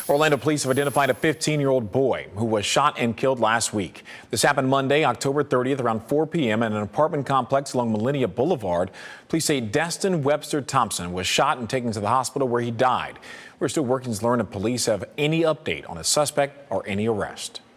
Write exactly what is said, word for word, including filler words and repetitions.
Orlando police have identified a fifteen-year-old boy who was shot and killed last week. This happened Monday, October thirtieth, around four p m at an apartment complex along Millennia Boulevard. Police say Destin Webster Thompson was shot and taken to the hospital where he died. We're still working to learn if police have any update on a suspect or any arrest.